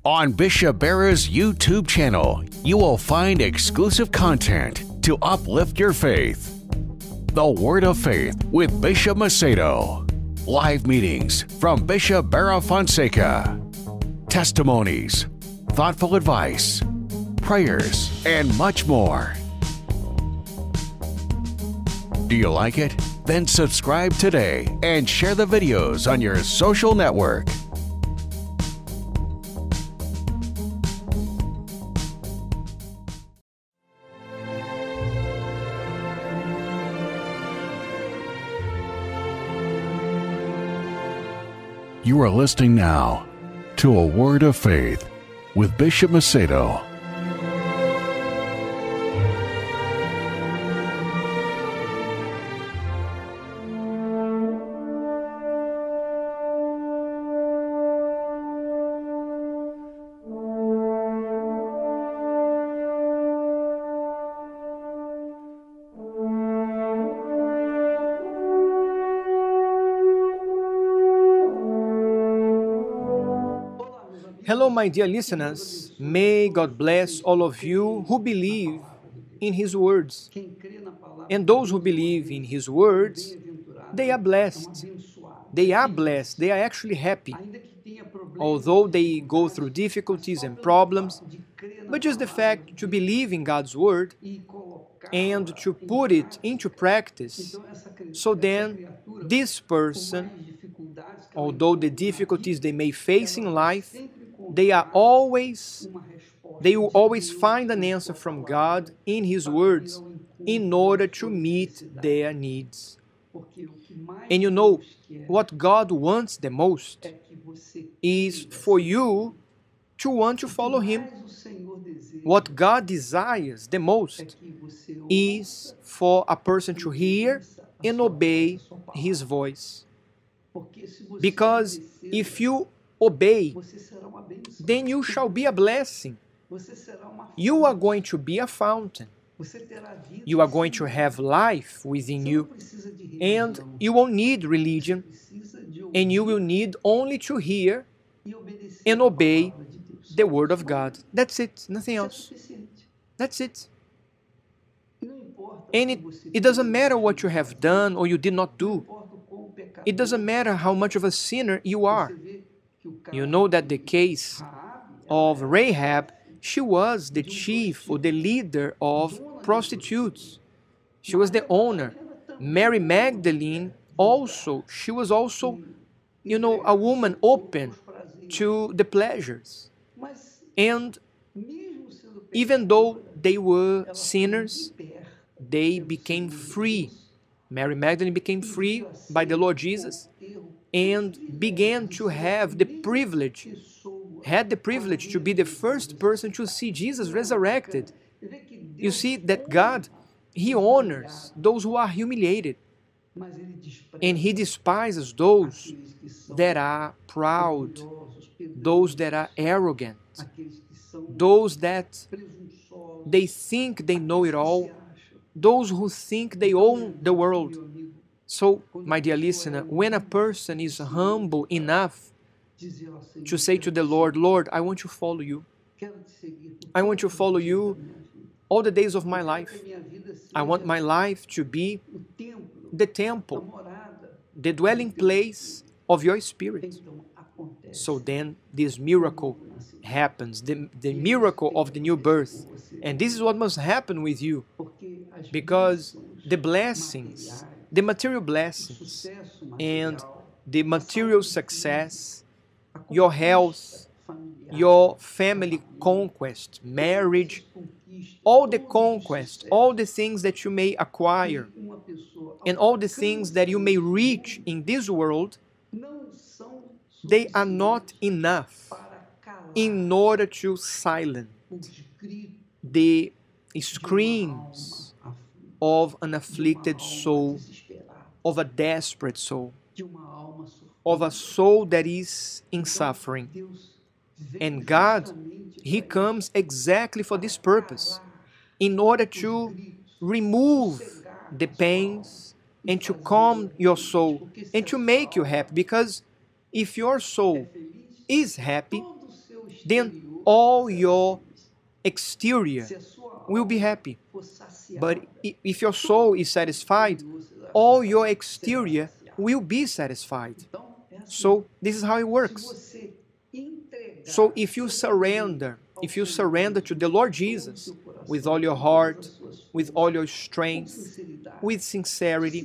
On Bishop Barra's YouTube channel, you will find exclusive content to uplift your faith. The Word of Faith with Bishop Macedo. Live meetings from Bishop Barra Fonseca. Testimonies, thoughtful advice, prayers, and much more. Do you like it? Then subscribe today and share the videos on your social network. You are listening now to A Word of Faith with Bishop Macedo. Hello, my dear listeners. May God bless all of you who believe in His words. And those who believe in His words, they are blessed. They are blessed. They are actually happy. Although they go through difficulties and problems, but just the fact to believe in God's word and to put it into practice, so then this person, although the difficulties they may face in life, they will always find an answer from God in His words in order to meet their needs. And you know, what God wants the most is for you to want to follow Him. What God desires the most is for a person to hear and obey His voice. Because if you obey, then you shall be a blessing. You are going to be a fountain. You are going to have life within you. And you won't need religion. And you will need only to hear and obey the Word of God. That's it, nothing else. That's it. And it doesn't matter what you have done or you did not do. It doesn't matter how much of a sinner you are. You know that the case of Rahab, she was the chief or the leader of prostitutes. She was the owner. Mary Magdalene also, she was also, a woman open to the pleasures. And even though they were sinners, they became free. Mary Magdalene became free by the Lord Jesus and began to have the privilege, to be the first person to see Jesus resurrected. You see that God, He honors those who are humiliated, and He despises those that are proud, those that are arrogant, those that they think they know it all, those who think they own the world. So, my dear listener, when a person is humble enough to say to the Lord, Lord, I want to follow you. I want to follow you all the days of my life. I want my life to be the temple, the dwelling place of your Spirit. So then this miracle happens, the miracle of the new birth. And this is what must happen with you, because the blessings, the material blessings and the material success, your health, your family conquest, marriage, all the conquest, all the things that you may acquire, and all the things that you may reach in this world, they are not enough in order to silence the screams of an afflicted soul, of a desperate soul, of a soul that is in suffering. And God, He comes exactly for this purpose, in order to remove the pains and to calm your soul and to make you happy. Because if your soul is happy, then all your exterior will be happy. But if your soul is satisfied, all your exterior will be satisfied. So this is how it works. So if you surrender to the Lord Jesus with all your heart, with all your strength, with sincerity,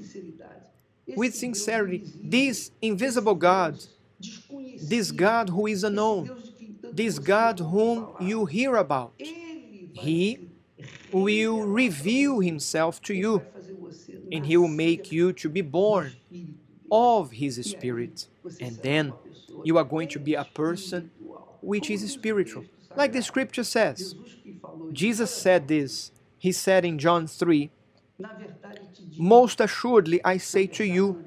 this invisible God, this God who is unknown, this God whom you hear about, He will reveal Himself to you, and He will make you to be born of His Spirit. And then you are going to be a person which is spiritual. Like the scripture says, Jesus said this. He said in John 3, most assuredly I say to you,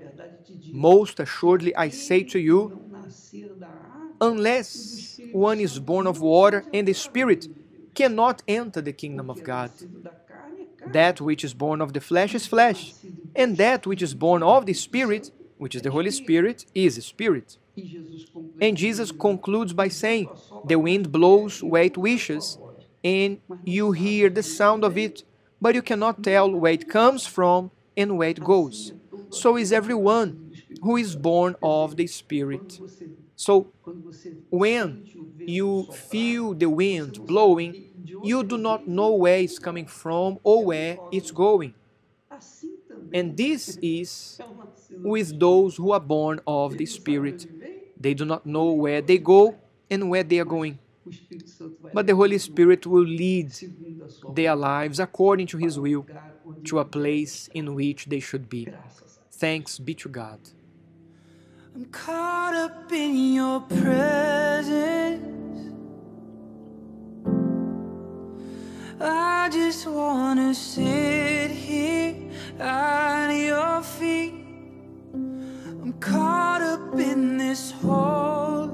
unless one is born of water and the Spirit, cannot enter the kingdom of God. That which is born of the flesh is flesh, and that which is born of the Spirit, which is the Holy Spirit, is spirit. And Jesus concludes by saying, the wind blows where it wishes, and you hear the sound of it, but you cannot tell where it comes from and where it goes. So is everyone who is born of the Spirit. So when you feel the wind blowing, you do not know where it's coming from or where it's going. And this is with those who are born of the Spirit. They do not know where they go and where they are going. But the Holy Spirit will lead their lives according to His will to a place in which they should be. Thanks be to God. I'm caught up in your presence. I just wanna sit here at your feet. I'm caught up in this holy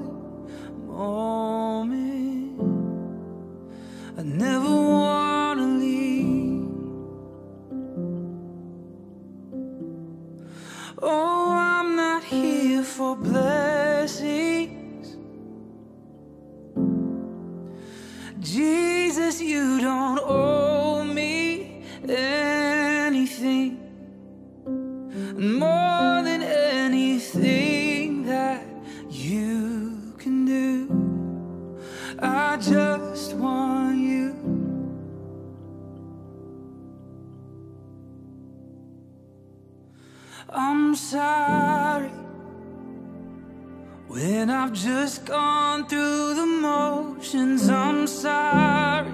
moment. I never wanna leave. Oh, I'm not here for blessings. Jesus, you don't owe me anything. More than anything that you can do, I just want you. I'm sorry when I've just gone through the motions. I'm sorry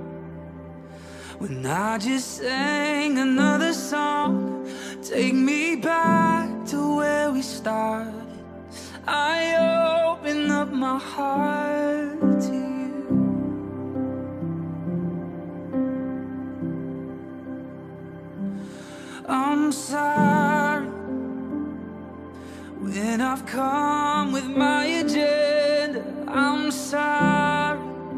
when I just sang another song. Take me back to where we started. I open up my heart to you. I'm sorry when I've come with my agenda. I'm sorry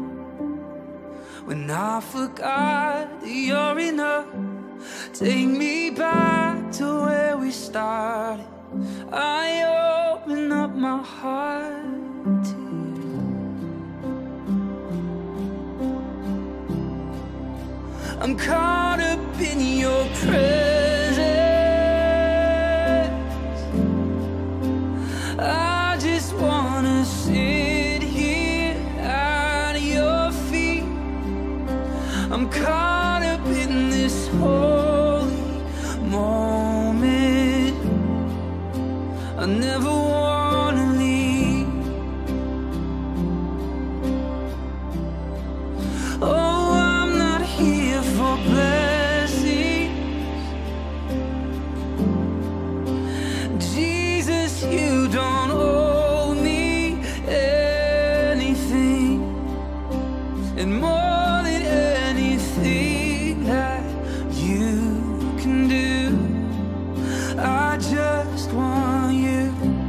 when I forgot that you're enough. Take me back to where we started. I open up my heart to you. I'm caught up in your presence. I just wanna sit here at your feet. I'm caught up in this holy moment. I never wanna leave. Oh, I'm not here for blessings. Jesus, you don't owe me anything. And more than anything that you can do, I just want you.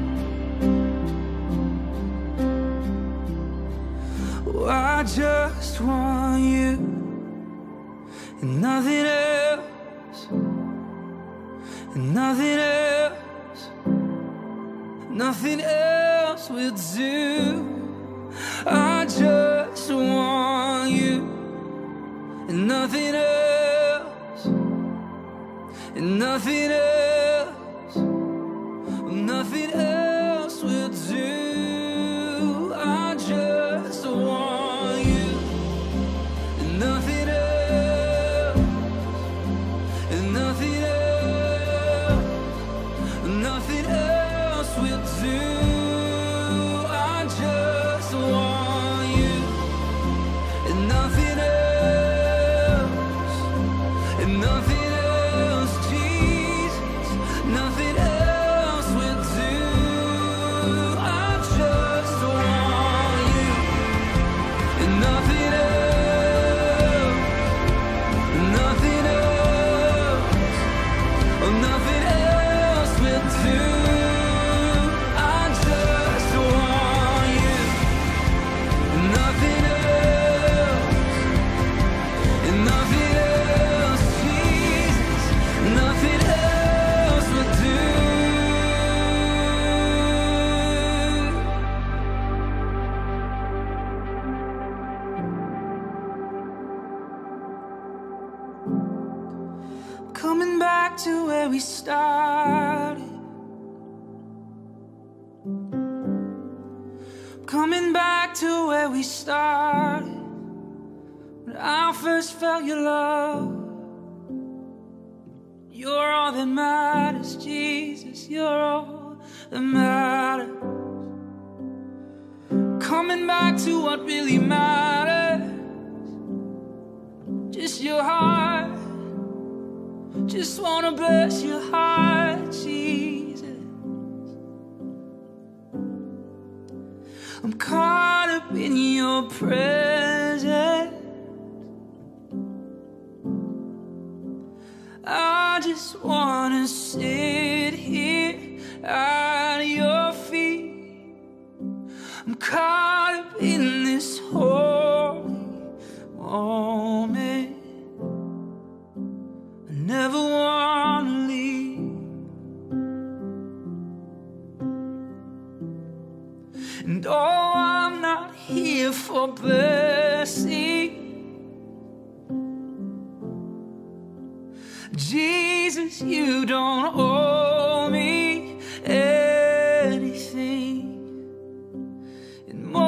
Oh, I just want you and nothing else, and nothing else, nothing else will do. I just want you and nothing else, and nothing else, nothing else will do. I just want you and nothing else, and nothing else, nothing else will do. I just want you and nothing else, and nothing else, Jesus, nothing else will do. I just want you and nothing else, nothing else, oh, nothing else will do. I just want you and nothing else, and nothing else, Jesus, nothing else will do. Coming back to where we started, coming back to where we started, when I first felt your love. You're all that matters, Jesus, you're all that matters. Coming back to what really matters, just your heart. Just wanna bless your heart, Jesus. I'm caught up in your presence. I just wanna sit here at your feet. I'm caught up in this holy moment. I never wanna leave. And oh, I'm not here for blessing. Jesus, you don't owe me anything. And more